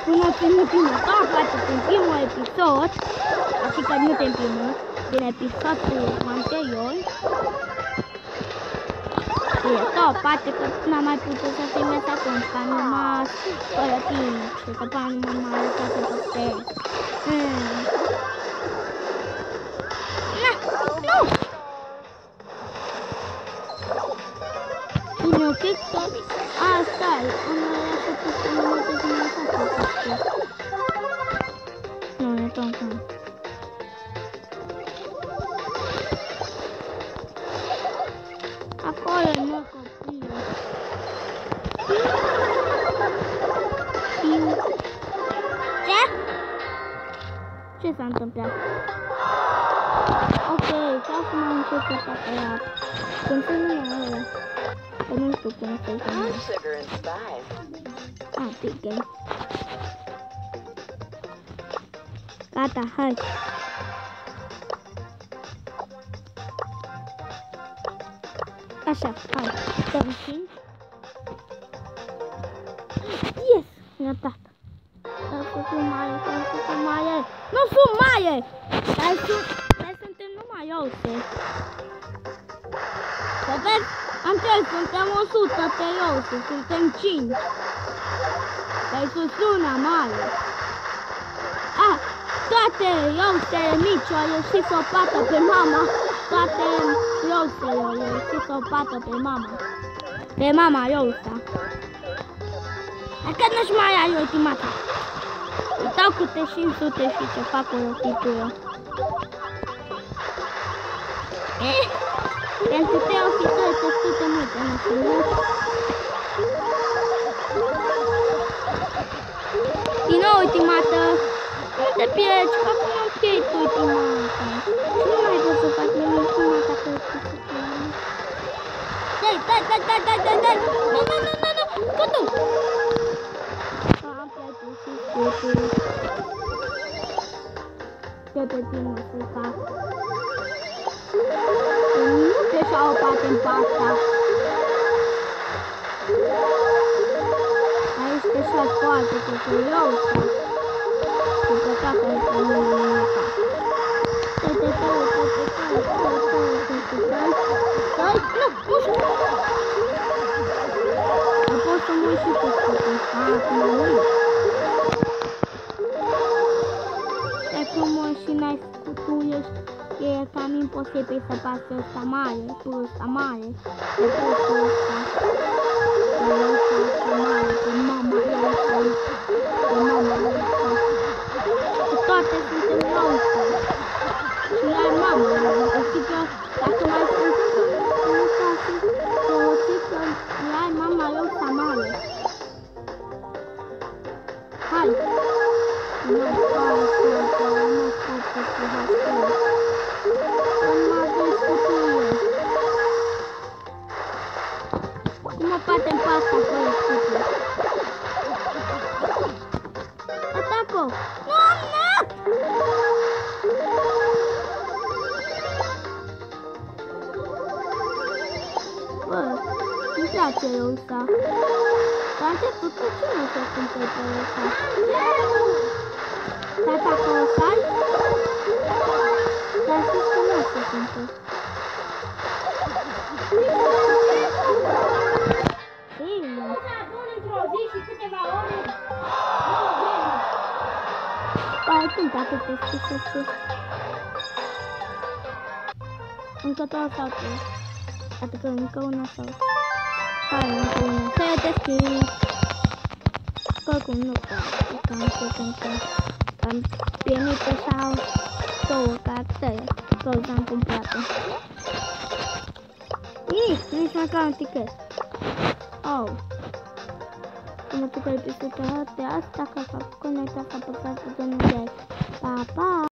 Până în următor, poate în primul episod, adică nu din primul, din episodul anterior. Tot, poate că n-am mai putut să filmez atunci, că am rămas fără timp și că până nu m-am mai lăsat să postez. Nu! Bine, ok, că asta-i, am lăsat să mă mătesc în lăsat să postez. Nu, e tot acum. Acolo e mă copilul. Ce? Ce s-a întâmplat? Ok, vreau să mă încep să fac aia. Când se numai ăla. Că nu știu cum să-i numai. Ah, big game. Gata, hai. Așa, hai, dăm 5. Yes, mi-a dat. Dar sunt maie, Nu sunt maie! Dar suntem numai ose. Să vezi, Andrei, suntem 100 pe ose, suntem 5. Dar sus una mare. Toate osele mici au ieșit să o bată pe mama. Toate osele au ieșit să o bată pe mama. Pe mama osa. Dacă nu-și mai ai ultimata. Îi dau câte 500 și ce fac o rotitură. Pentru te ofițări te stute multe, nu știu, nu? Din nou ultimată. Nu te pieci, că acum am pierd ultimata. Și nu mai pot să fac nimic ultimata că o să fac. Dai! Nu! Scutul! Am pierdut și scutul. De pe tine să fac. Nu te și-au opat în pasta. Aici te și-au foarte căcăiosă. Și pe capă este mult. Stai, nu știu. Nu pot să mă uit și pe scutul. Acum mă uit. De frumos și n-ai scutul, e cam imposibil să pase ăsta mare, cu ăsta mare, de postul ăsta. De ăsta mare, de mama ăsta, toate suntem rouse. Și ai mama, și că dacă mai se întâmplă nu s-a și folosit că ai mama ăsta mare. Hai! Nu scapă cu hastel. Nu mă vezi cu tine. Nu mă bate în pasta fără scutul. Ataco! Nu! Bă, îmi place ăsta. Dar de tot pe ce nu se cumperi pe ăsta? Tata că o să ai? Dar știți că nu se cumperi. Bine. Într-o zi și câteva ore. Păi, când atât te scrisese? Încă două sau trei? Adică încă una sau... Hai, încă una. Să te schimbi. Că oricum nu poate. Că am știut încă. Am primit așa două caractere. Toți am cumpărat-o. Nici măcar un tichet. Oh. Am făcut episodul de asta, că fac conectat, să apăsați de 2 Pa, pa!